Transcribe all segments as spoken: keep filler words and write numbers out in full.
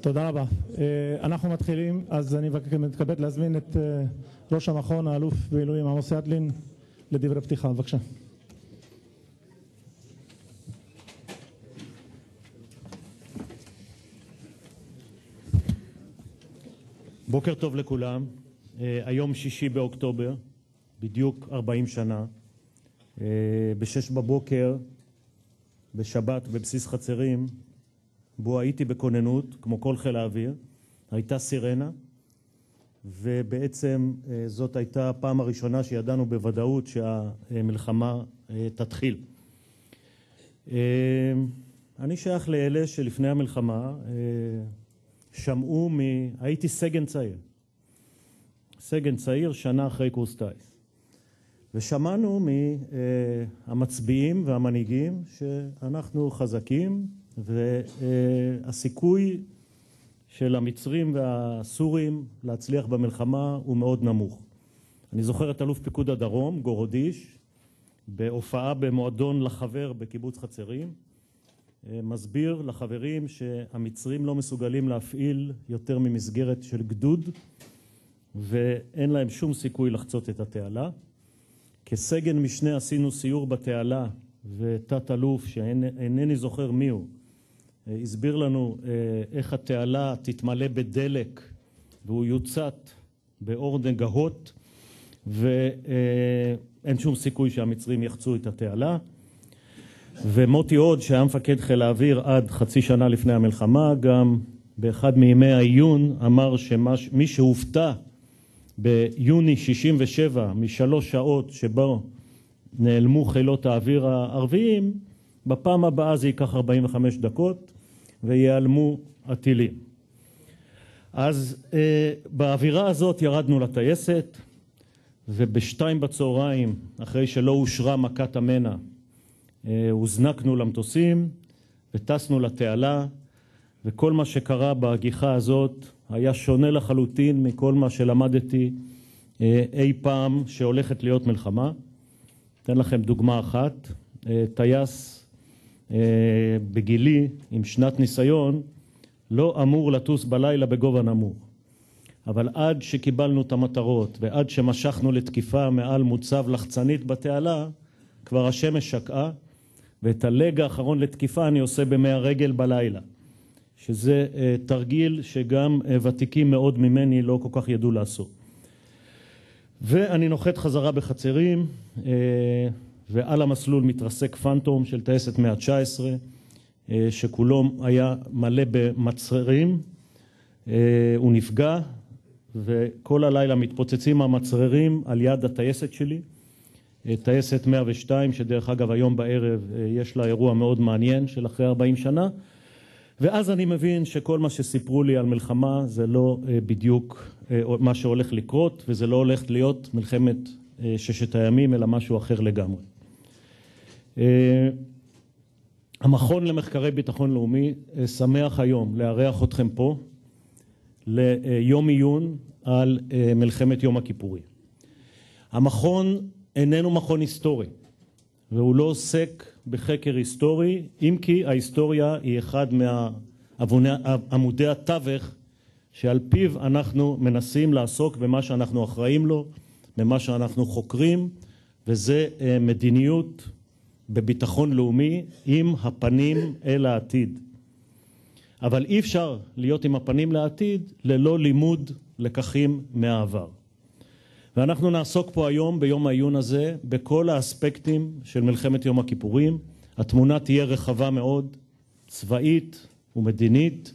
תודה רבה. אנחנו מתחילים, אז אני מתכבד להזמין את ראש המכון, האלוף במילואים עמוס ידלין, לדברי פתיחה. בבקשה. בוקר טוב לכולם. היום שישי באוקטובר, בדיוק ארבעים שנה, בשש בבוקר, בשבת, בבסיס חצרים, בו הייתי בכוננות, כמו כל חיל האוויר, הייתה סירנה, ובעצם זאת הייתה הפעם הראשונה שידענו בוודאות שהמלחמה תתחיל. אני שייך לאלה שלפני המלחמה שמעו מ... הייתי סגן צעיר. סגן צעיר שנה אחרי קורס טייס. ושמענו מהמצביעים והמנהיגים שאנחנו חזקים, והסיכוי של המצרים והסורים להצליח במלחמה הוא מאוד נמוך. אני זוכר את אלוף פיקוד הדרום, גורודיש, בהופעה במועדון לחבר בקיבוץ חצרים, מסביר לחברים שהמצרים לא מסוגלים להפעיל יותר ממסגרת של גדוד, ואין להם שום סיכוי לחצות את התעלה. כסגן משנה עשינו סיור בתעלה, ותת אלוף שאינני זוכר מי הוא, הסביר לנו איך התעלה תתמלא בדלק והוא יוצת באור נגהות, ואין שום סיכוי שהמצרים יחצו את התעלה. ומוטי עוד, שהיה מפקד חיל האוויר עד חצי שנה לפני המלחמה, גם באחד מימי העיון אמר שמי שהופתע ביוני שישים ושבע משלוש שעות שבו נעלמו חילות האוויר הערביים, בפעם הבאה זה ייקח ארבעים וחמש דקות ויעלמו הטילים. אז אה, באווירה הזאת ירדנו לטייסת, ובשתיים בצהריים, אחרי שלא אושרה מכת המנע, אה, הוזנקנו למטוסים וטסנו לתעלה, וכל מה שקרה בהגיחה הזאת היה שונה לחלוטין מכל מה שלמדתי אה, אי פעם שהולכת להיות מלחמה. אתן לכם דוגמה אחת. אה, טייס בגילי עם שנת ניסיון לא אמור לטוס בלילה בגובה נמוך, אבל עד שקיבלנו את המטרות ועד שמשכנו לתקיפה מעל מוצב לחצנית בתעלה, כבר השמש שקעה, ואת הלג האחרון לתקיפה אני עושה במי הרגל בלילה, שזה תרגיל שגם ותיקים מאוד ממני לא כל כך ידעו לעשות. ואני נוחת חזרה בחצרים, ועל המסלול מתרסק פנטום של טייסת מאה תשע עשרה, שכולו היה מלא במצררים. הוא נפגע, וכל הלילה מתפוצצים המצררים על יד הטייסת שלי, טייסת מאה ושתיים, שדרך אגב היום בערב יש לה אירוע מאוד מעניין של אחרי ארבעים שנה, ואז אני מבין שכל מה שסיפרו לי על מלחמה זה לא בדיוק מה שהולך לקרות, וזה לא הולך להיות מלחמת ששת הימים, אלא משהו אחר לגמרי. המכון למחקרי ביטחון לאומי שמח היום לארח אתכם פה ליום עיון על מלחמת יום הכיפורים. המכון איננו מכון היסטורי, והוא לא עוסק בחקר היסטורי, אם כי ההיסטוריה היא אחד מעמודי התווך שעל פיו אנחנו מנסים לעסוק במה שאנחנו אחראים לו, במה שאנחנו חוקרים, וזה מדיניות בביטחון לאומי עם הפנים אל העתיד. אבל אי אפשר להיות עם הפנים לעתיד ללא לימוד לקחים מהעבר. ואנחנו נעסוק פה היום, ביום העיון הזה, בכל האספקטים של מלחמת יום הכיפורים. התמונה תהיה רחבה מאוד, צבאית ומדינית,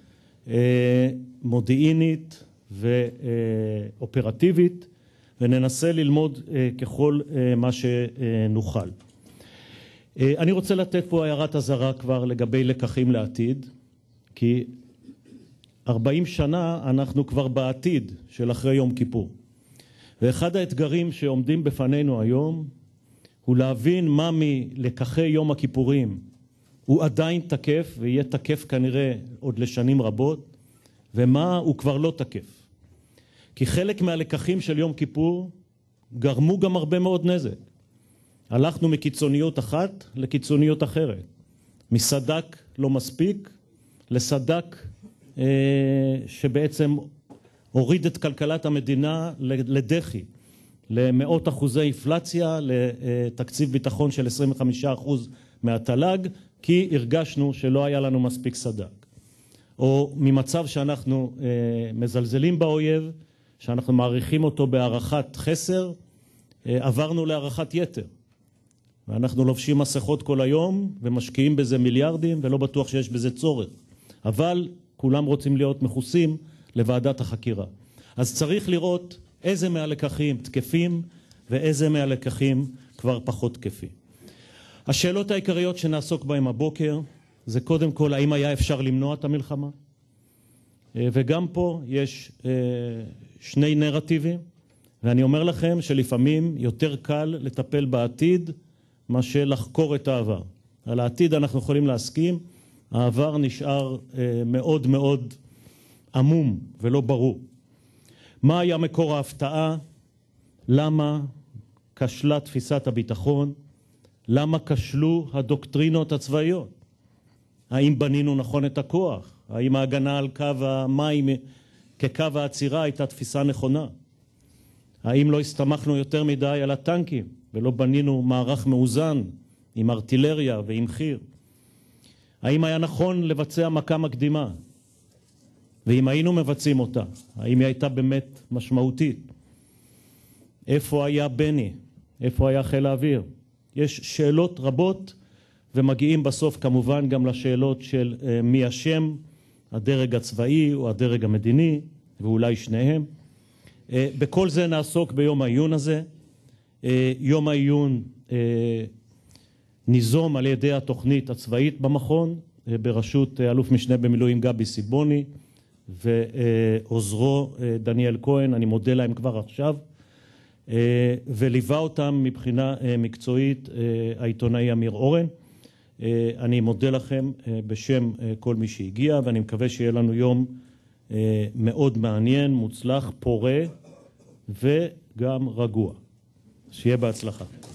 מודיעינית ואופרטיבית, וננסה ללמוד ככל מה שנוכל. אני רוצה לתת פה הערת אזהרה כבר לגבי לקחים לעתיד, כי ארבעים שנה אנחנו כבר בעתיד של אחרי יום כיפור. ואחד האתגרים שעומדים בפנינו היום הוא להבין מה מלקחי יום הכיפורים הוא עדיין תקף ויהיה תקף כנראה עוד לשנים רבות, ומה הוא כבר לא תקף. כי חלק מהלקחים של יום כיפור גרמו גם הרבה מאוד נזק. הלכנו מקיצוניות אחת לקיצוניות אחרת. מסדק לא מספיק לסדק שבעצם הוריד את כלכלת המדינה לדחי, למאות אחוזי אינפלציה, לתקציב ביטחון של עשרים וחמישה אחוז מהתל"ג, כי הרגשנו שלא היה לנו מספיק סד"כ. או ממצב שאנחנו מזלזלים באויב, שאנחנו מעריכים אותו בהערכת חסר, עברנו להערכת יתר. ואנחנו לובשים מסכות כל היום ומשקיעים בזה מיליארדים ולא בטוח שיש בזה צורך. אבל כולם רוצים להיות מכוסים לוועדת החקירה. אז צריך לראות איזה מהלקחים תקפים ואיזה מהלקחים כבר פחות תקפים. השאלות העיקריות שנעסוק בהן הבוקר זה קודם כל האם היה אפשר למנוע את המלחמה. וגם פה יש שני נרטיבים, ואני אומר לכם שלפעמים יותר קל לטפל בעתיד מאשר לחקור את העבר. על העתיד אנחנו יכולים להסכים, העבר נשאר מאוד מאוד עמום ולא ברור. מה היה מקור ההפתעה? למה כשלה תפיסת הביטחון? למה כשלו הדוקטרינות הצבאיות? האם בנינו נכון את הכוח? האם ההגנה על קו המים כקו העצירה הייתה תפיסה נכונה? האם לא הסתמכנו יותר מדי על הטנקים ולא בנינו מערך מאוזן עם ארטילריה ועם חי"ר? האם היה נכון לבצע מכה מקדימה? ואם היינו מבצעים אותה, האם היא הייתה באמת משמעותית? איפה היה בני? איפה היה חיל האוויר? יש שאלות רבות ומגיעים בסוף כמובן גם לשאלות של מי אשם, הדרג הצבאי או הדרג המדיני ואולי שניהם. בכל זה נעסוק ביום העיון הזה. יום העיון ניזום על ידי התוכנית הצבאית במכון בראשות אלוף משנה במילואים גבי סיבוני ועוזרו דניאל כהן, אני מודה להם כבר עכשיו, וליווה אותם מבחינה מקצועית העיתונאי אמיר אורן. אני מודה לכם בשם כל מי שהגיע, ואני מקווה שיהיה לנו יום מאוד מעניין, מוצלח, פורה וגם רגוע. שיהיה בהצלחה.